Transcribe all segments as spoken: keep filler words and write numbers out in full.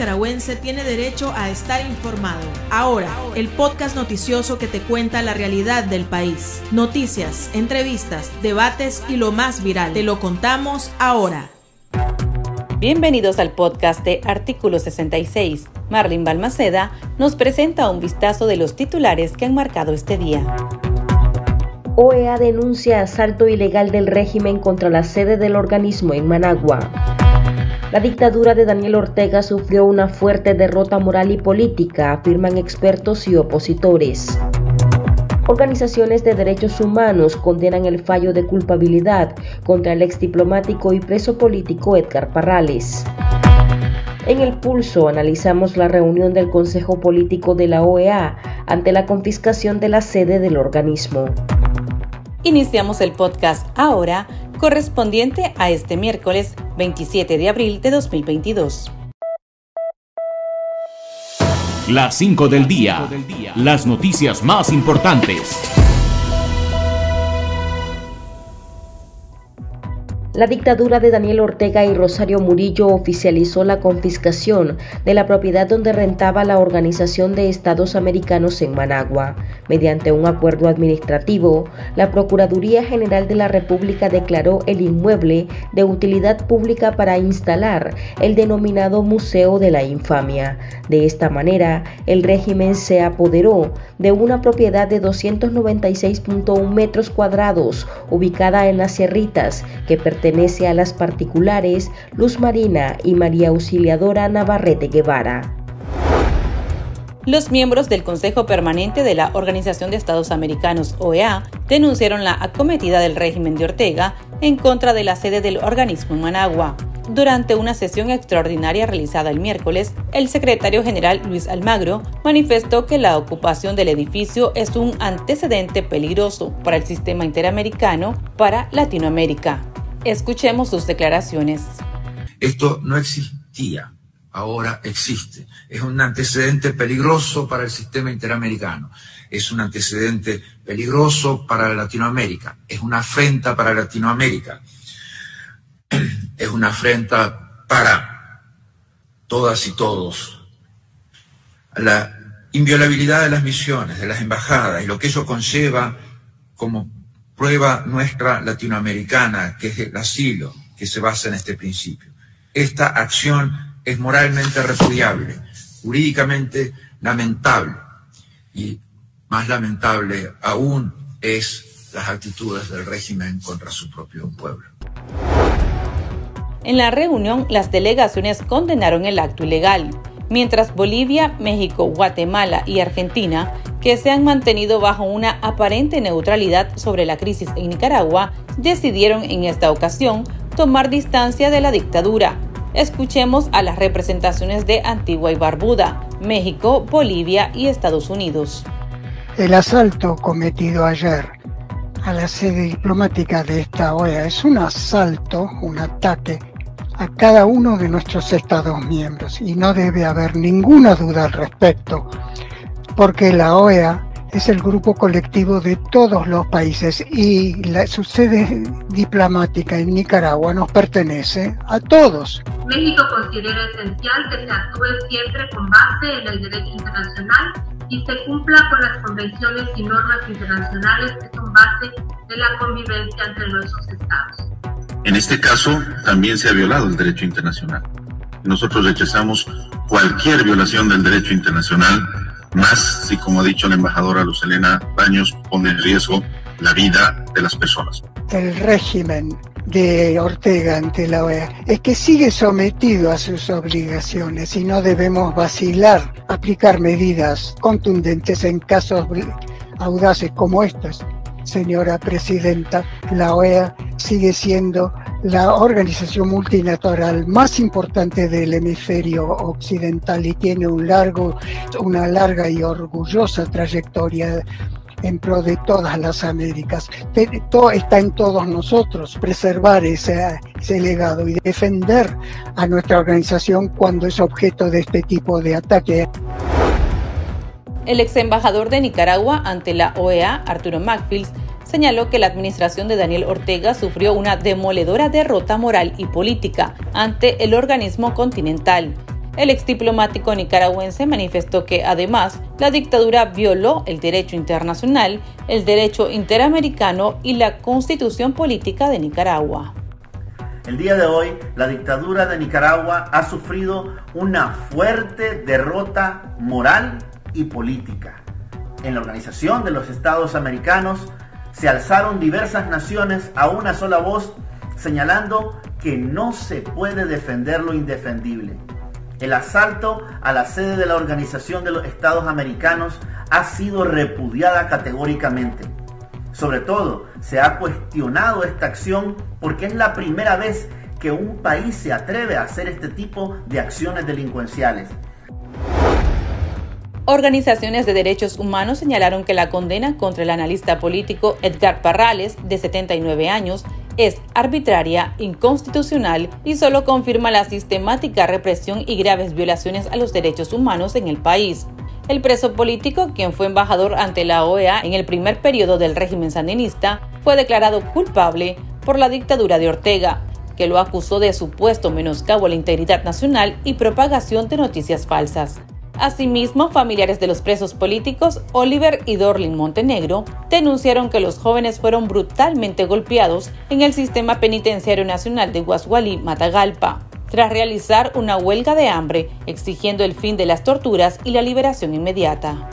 nicaragüense tiene derecho a estar informado. Ahora, el podcast noticioso que te cuenta la realidad del país. Noticias, entrevistas, debates y lo más viral. Te lo contamos ahora. Bienvenidos al podcast de Artículo sesenta y seis. Marlene Balmaceda nos presenta un vistazo de los titulares que han marcado este día. O E A denuncia asalto ilegal del régimen contra la sede del organismo en Managua. La dictadura de Daniel Ortega sufrió una fuerte derrota moral y política, afirman expertos y opositores. Organizaciones de derechos humanos condenan el fallo de culpabilidad contra el exdiplomático y preso político Edgar Parrales. En El Pulso analizamos la reunión del Consejo Político de la O E A ante la confiscación de la sede del organismo. Iniciamos el podcast ahora, correspondiente a este miércoles veintisiete de abril de dos mil veintidós. Las cinco del día, las noticias más importantes. La dictadura de Daniel Ortega y Rosario Murillo oficializó la confiscación de la propiedad donde rentaba la Organización de Estados Americanos en Managua. Mediante un acuerdo administrativo, la Procuraduría General de la República declaró el inmueble de utilidad pública para instalar el denominado Museo de la Infamia. De esta manera, el régimen se apoderó de una propiedad de doscientos noventa y seis punto uno metros cuadrados ubicada en Las Sierritas, que pertenece a las particulares Luz Marina y María Auxiliadora Navarrete Guevara. Los miembros del Consejo Permanente de la Organización de Estados Americanos, O E A, denunciaron la acometida del régimen de Ortega en contra de la sede del organismo en Managua. Durante una sesión extraordinaria realizada el miércoles, el secretario general Luis Almagro manifestó que la ocupación del edificio es un antecedente peligroso para el sistema interamericano para Latinoamérica. Escuchemos sus declaraciones. Esto no existía, ahora existe. Es un antecedente peligroso para el sistema interamericano. Es un antecedente peligroso para Latinoamérica. Es una afrenta para Latinoamérica. Es una afrenta para todas y todos. La inviolabilidad de las misiones, de las embajadas y lo que ello conlleva como prueba nuestra latinoamericana, que es el asilo, que se basa en este principio. Esta acción es moralmente repudiable, jurídicamente lamentable, y más lamentable aún es las actitudes del régimen contra su propio pueblo. En la reunión, las delegaciones condenaron el acto ilegal, mientras Bolivia, México, Guatemala y Argentina, que se han mantenido bajo una aparente neutralidad sobre la crisis en Nicaragua, decidieron en esta ocasión tomar distancia de la dictadura. Escuchemos a las representaciones de Antigua y Barbuda, México, Bolivia y Estados Unidos. El asalto cometido ayer a la sede diplomática de esta O E A es un asalto, un ataque a cada uno de nuestros Estados miembros, y no debe haber ninguna duda al respecto, porque la O E A es el grupo colectivo de todos los países y la, su sede diplomática en Nicaragua nos pertenece a todos. México considera esencial que se actúe siempre con base en el derecho internacional y se cumpla con las convenciones y normas internacionales que son base de la convivencia entre nuestros estados. En este caso, también se ha violado el derecho internacional. Nosotros rechazamos cualquier violación del derecho internacional, más si, como ha dicho la embajadora Luz Helena Baños, pone en riesgo la vida de las personas. El régimen de Ortega ante la O E A es que sigue sometido a sus obligaciones y no debemos vacilar, aplicar medidas contundentes en casos audaces como estos. Señora Presidenta, la O E A sigue siendo la organización multilateral más importante del hemisferio occidental y tiene un largo, una larga y orgullosa trayectoria en pro de todas las Américas. Todo está en todos nosotros preservar ese, ese legado y defender a nuestra organización cuando es objeto de este tipo de ataque. El ex embajador de Nicaragua ante la O E A, Arturo Macfields, señaló que la administración de Daniel Ortega sufrió una demoledora derrota moral y política ante el organismo continental. El exdiplomático nicaragüense manifestó que, además, la dictadura violó el derecho internacional, el derecho interamericano y la constitución política de Nicaragua. El día de hoy, la dictadura de Nicaragua ha sufrido una fuerte derrota moral y política. En la Organización de los Estados Americanos se alzaron diversas naciones a una sola voz, señalando que no se puede defender lo indefendible. El asalto a la sede de la Organización de los Estados Americanos ha sido repudiada categóricamente. Sobre todo, se ha cuestionado esta acción porque es la primera vez que un país se atreve a hacer este tipo de acciones delincuenciales. Organizaciones de derechos humanos señalaron que la condena contra el analista político Edgar Parrales, de setenta y nueve años, es arbitraria, inconstitucional y solo confirma la sistemática represión y graves violaciones a los derechos humanos en el país. El preso político, quien fue embajador ante la O E A en el primer periodo del régimen sandinista, fue declarado culpable por la dictadura de Ortega, que lo acusó de supuesto menoscabo a la integridad nacional y propagación de noticias falsas. Asimismo, familiares de los presos políticos, Oliver y Dorlin Montenegro, denunciaron que los jóvenes fueron brutalmente golpeados en el Sistema Penitenciario Nacional de Guasgualí, Matagalpa, tras realizar una huelga de hambre exigiendo el fin de las torturas y la liberación inmediata.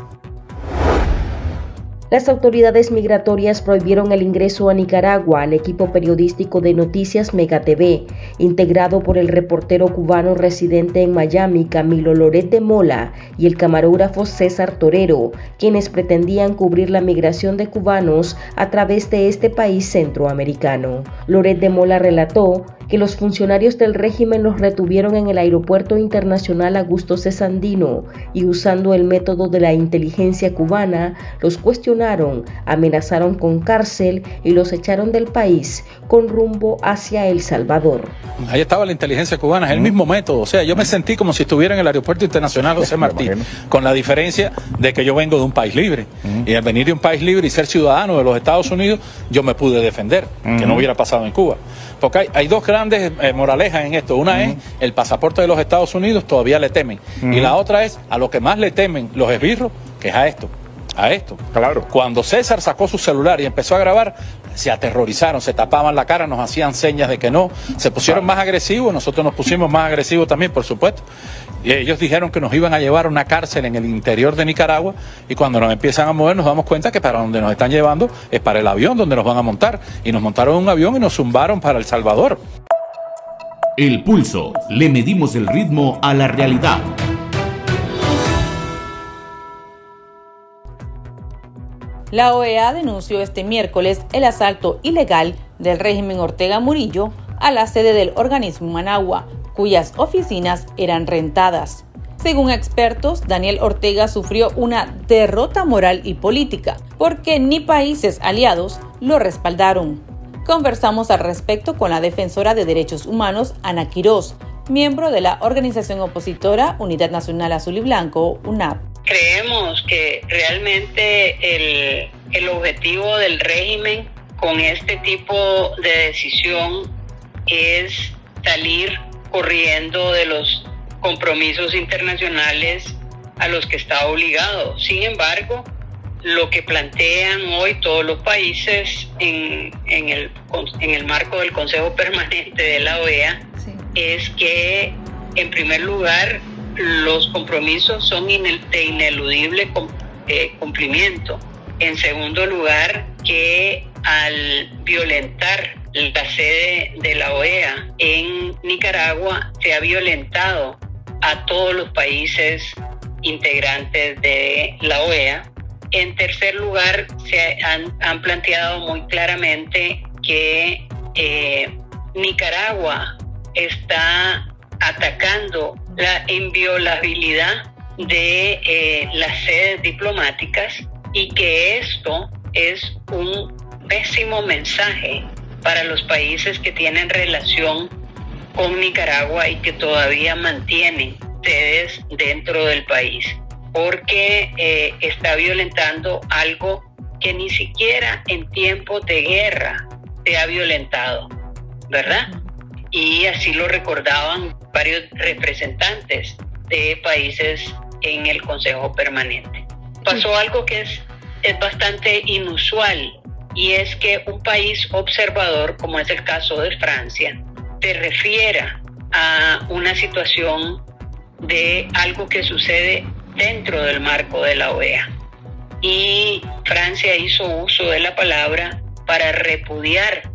Las autoridades migratorias prohibieron el ingreso a Nicaragua al equipo periodístico de Noticias Mega T V, integrado por el reportero cubano residente en Miami, Camilo Loret de Mola, y el camarógrafo César Torero, quienes pretendían cubrir la migración de cubanos a través de este país centroamericano. Loret de Mola relató que los funcionarios del régimen los retuvieron en el Aeropuerto Internacional Augusto C. Sandino y, usando el método de la inteligencia cubana, los cuestionaron, amenazaron con cárcel y los echaron del país con rumbo hacia El Salvador. Ahí estaba la inteligencia cubana, es el mismo método. O sea, yo me sentí como si estuviera en el Aeropuerto Internacional José Martí, con la diferencia de que yo vengo de un país libre. Uh-huh. Y al venir de un país libre y ser ciudadano de los Estados Unidos, yo me pude defender, uh-huh. que no hubiera pasado en Cuba. Porque hay, hay dos grandes eh, moralejas en esto. Una uh-huh. es el pasaporte de los Estados Unidos, todavía le temen. Uh-huh. Y la otra es a lo que más le temen los esbirros, que es a esto. A esto. Claro. Cuando César sacó su celular y empezó a grabar, se aterrorizaron, se tapaban la cara, nos hacían señas de que no. Se pusieron claro. más agresivos, nosotros nos pusimos más agresivos también, por supuesto. Y ellos dijeron que nos iban a llevar a una cárcel en el interior de Nicaragua, y cuando nos empiezan a mover nos damos cuenta que para donde nos están llevando es para el avión donde nos van a montar. Y nos montaron en un avión y nos zumbaron para El Salvador. El Pulso. Le medimos el ritmo a la realidad. La O E A denunció este miércoles el asalto ilegal del régimen Ortega Murillo a la sede del organismo en Managua, cuyas oficinas eran rentadas. Según expertos, Daniel Ortega sufrió una derrota moral y política, porque ni países aliados lo respaldaron. Conversamos al respecto con la defensora de derechos humanos, Ana Quirós, miembro de la organización opositora Unidad Nacional Azul y Blanco, U N A B. Creemos que realmente el, el objetivo del régimen con este tipo de decisión es salir corriendo de los compromisos internacionales a los que está obligado. Sin embargo, lo que plantean hoy todos los países en, en, el, en el marco del Consejo Permanente de la O E A sí. es que, en primer lugar, los compromisos son inel- de ineludible com- eh, cumplimiento. En segundo lugar, que al violentar la sede de la O E A en Nicaragua, se ha violentado a todos los países integrantes de la O E A. En tercer lugar, se han, han planteado muy claramente que eh, Nicaragua está atacando la inviolabilidad de eh, las sedes diplomáticas y que esto es un pésimo mensaje para los países que tienen relación con Nicaragua y que todavía mantienen sedes dentro del país, porque eh, está violentando algo que ni siquiera en tiempos de guerra se ha violentado, ¿verdad? Y así lo recordaban varios representantes. de países en el Consejo Permanente. Pasó algo que es, es bastante inusual, y es que un país observador, como es el caso de Francia, se refiera a una situación de algo que sucede dentro del marco de la O E A. Y Francia hizo uso de la palabra para repudiar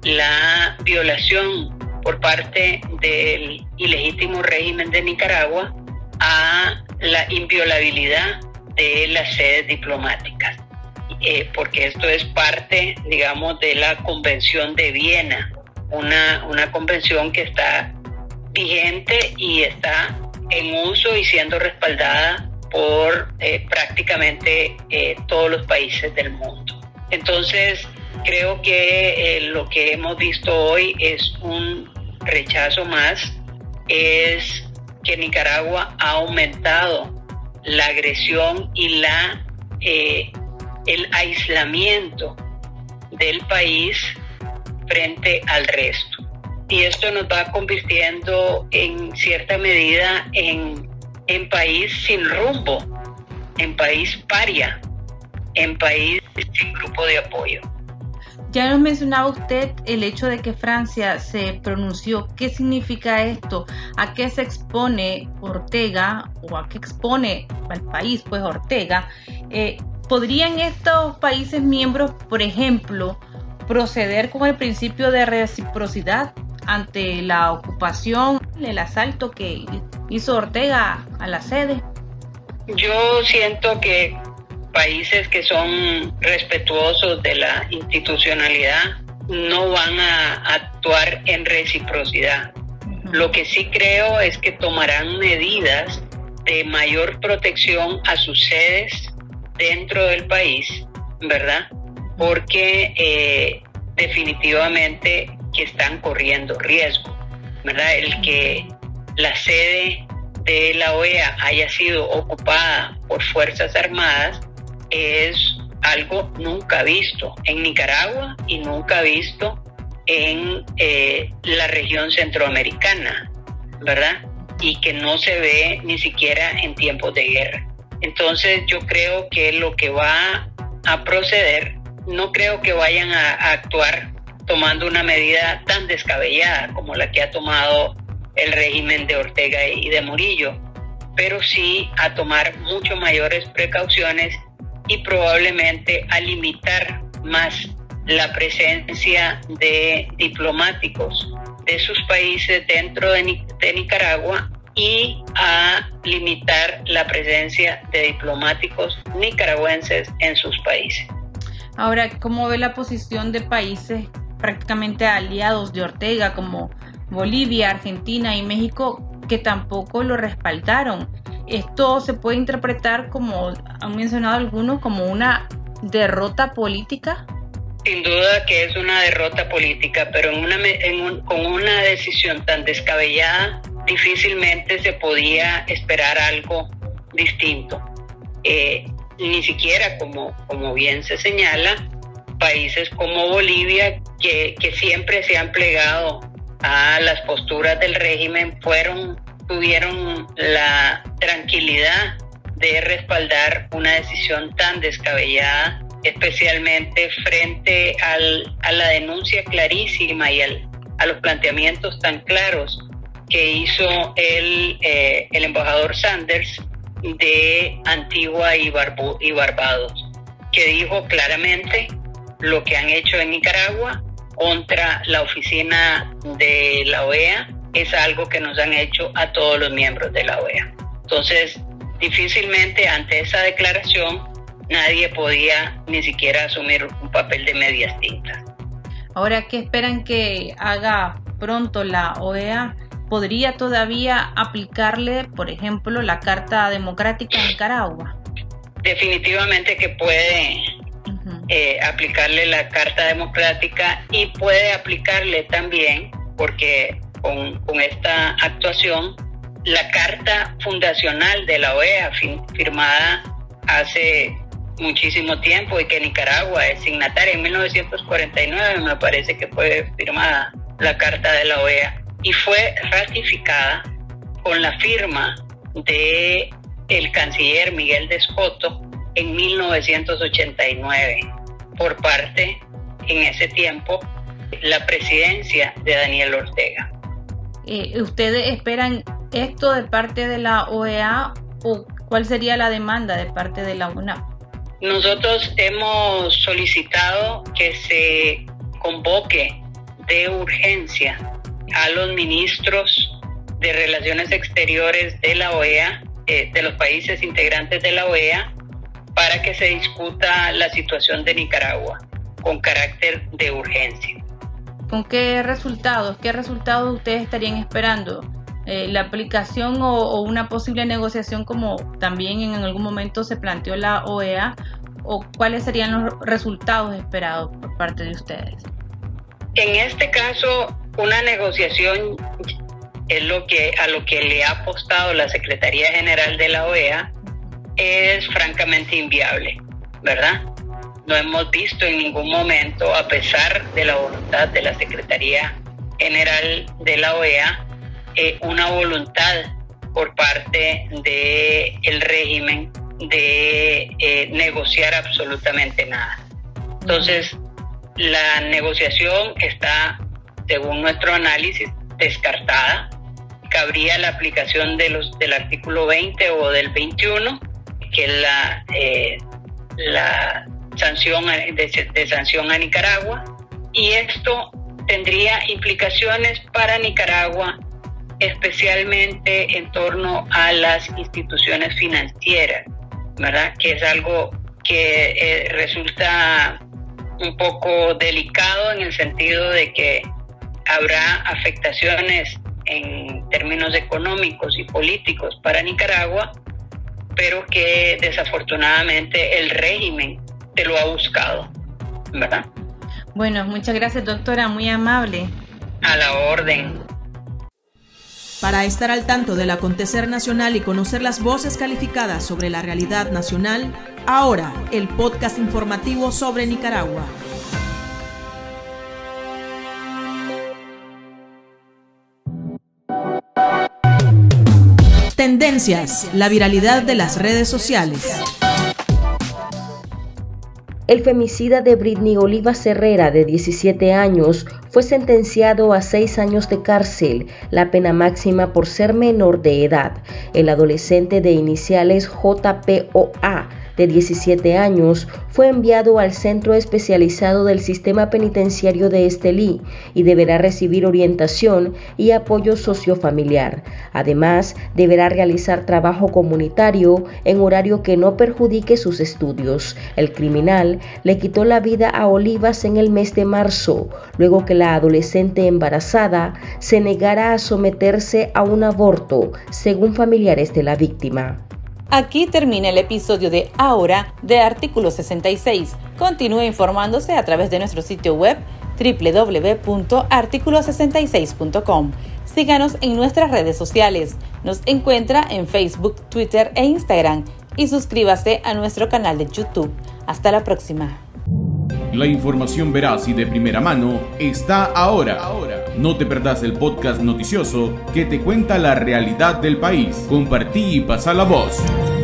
la violación por parte del ilegítimo régimen de Nicaragua a la inviolabilidad de las sedes diplomáticas, eh, porque esto es parte, digamos, de la Convención de Viena, una, una convención que está vigente y está en uso y siendo respaldada por eh, prácticamente eh, todos los países del mundo. Entonces, creo que eh, lo que hemos visto hoy es un rechazo más, es que Nicaragua ha aumentado la agresión y la eh, el aislamiento del país frente al resto. Y esto nos va convirtiendo en cierta medida en, en país sin rumbo, en país paria, en país sin grupo de apoyo. Ya nos mencionaba usted el hecho de que Francia se pronunció. ¿Qué significa esto? ¿A qué se expone Ortega o a qué expone al país, pues Ortega? Eh, ¿Podrían estos países miembros, por ejemplo, proceder con el principio de reciprocidad ante la ocupación, el asalto que hizo Ortega a la sede? Yo siento que países que son respetuosos de la institucionalidad no van a actuar en reciprocidad. Uh-huh. Lo que sí creo es que tomarán medidas de mayor protección a sus sedes dentro del país, ¿verdad? Porque eh, definitivamente que están corriendo riesgo, ¿verdad? El que la sede de la O E A haya sido ocupada por Fuerzas Armadas es algo nunca visto en Nicaragua y nunca visto en eh, la región centroamericana, ¿verdad? Y que no se ve ni siquiera en tiempos de guerra. Entonces yo creo que lo que va a proceder, no creo que vayan a, a actuar tomando una medida tan descabellada como la que ha tomado el régimen de Ortega y de Murillo, pero sí a tomar mucho mayores precauciones y probablemente a limitar más la presencia de diplomáticos de sus países dentro de, de Nicaragua y a limitar la presencia de diplomáticos nicaragüenses en sus países. Ahora, ¿cómo ve la posición de países prácticamente aliados de Ortega como Bolivia, Argentina y México, que tampoco lo respaldaron? Esto se puede interpretar, como han mencionado algunos, como una derrota política. Sin duda que es una derrota política, pero en una, en un, con una decisión tan descabellada, difícilmente se podía esperar algo distinto. Eh, ni siquiera, como, como bien se señala, países como Bolivia, que, que siempre se han plegado a las posturas del régimen, fueron tuvieron la tranquilidad de respaldar una decisión tan descabellada, especialmente frente al, a la denuncia clarísima y al, a los planteamientos tan claros que hizo el, eh, el embajador Sanders de Antigua y, Barbu- y Barbados, que dijo claramente lo que han hecho en Nicaragua contra la oficina de la O E A es algo que nos han hecho a todos los miembros de la O E A. Entonces, difícilmente ante esa declaración nadie podía ni siquiera asumir un papel de medias tintas. Ahora, ¿qué esperan que haga pronto la O E A? ¿Podría todavía aplicarle, por ejemplo, la Carta Democrática a Nicaragua? Definitivamente que puede uh-huh. eh, aplicarle la Carta Democrática y puede aplicarle también, porque con, con esta actuación, la Carta Fundacional de la O E A, firmada hace muchísimo tiempo y que Nicaragua es signataria, en mil novecientos cuarenta y nueve me parece que fue firmada la Carta de la O E A y fue ratificada con la firma de el canciller Miguel Descoto en mil novecientos ochenta y nueve por parte, en ese tiempo, la presidencia de Daniel Ortega. Eh, ¿Ustedes esperan esto de parte de la O E A o cuál sería la demanda de parte de la UNAP? Nosotros hemos solicitado que se convoque de urgencia a los ministros de Relaciones Exteriores de la O E A, eh, de los países integrantes de la O E A, para que se discuta la situación de Nicaragua con carácter de urgencia. ¿Con qué resultados? ¿Qué resultados ustedes estarían esperando? Eh, ¿La aplicación o, o una posible negociación como también en algún momento se planteó la O E A? ¿O cuáles serían los resultados esperados por parte de ustedes? En este caso, una negociación es lo que, a lo que le ha apostado la Secretaría General de la O E A, es francamente inviable, ¿verdad? No hemos visto en ningún momento, a pesar de la voluntad de la Secretaría General de la O E A, eh, una voluntad por parte del régimen de eh, negociar absolutamente nada. Entonces, la negociación está, según nuestro análisis, descartada. Cabría la aplicación de los, del artículo veinte o del veintiuno, que es la, eh, la sanción de, de sanción a Nicaragua, y esto tendría implicaciones para Nicaragua, especialmente en torno a las instituciones financieras, ¿verdad? Que es algo que eh, resulta un poco delicado en el sentido de que habrá afectaciones en términos económicos y políticos para Nicaragua, pero que desafortunadamente el régimen te lo ha buscado, ¿verdad? Bueno, muchas gracias, doctora, muy amable. A la orden. Para estar al tanto del acontecer nacional y conocer las voces calificadas sobre la realidad nacional, ahora el podcast informativo sobre Nicaragua. Tendencias, la viralidad de las redes sociales. El femicida de Britney Olivas Herrera, de diecisiete años, fue sentenciado a seis años de cárcel, la pena máxima por ser menor de edad. El adolescente de iniciales J P O A, de diecisiete años, fue enviado al centro especializado del sistema penitenciario de Estelí y deberá recibir orientación y apoyo sociofamiliar. Además, deberá realizar trabajo comunitario en horario que no perjudique sus estudios. El criminal le quitó la vida a Olivas en el mes de marzo, luego que la adolescente embarazada se negara a someterse a un aborto, según familiares de la víctima. Aquí termina el episodio de Ahora de Artículo sesenta y seis. Continúe informándose a través de nuestro sitio web doble u doble u doble u punto artículo sesenta y seis punto com. Síganos en nuestras redes sociales. Nos encuentra en Facebook, Twitter e Instagram y suscríbase a nuestro canal de YouTube. Hasta la próxima. La información veraz y de primera mano está ahora. No te perdás el podcast noticioso que te cuenta la realidad del país. Compartí y pasa la voz.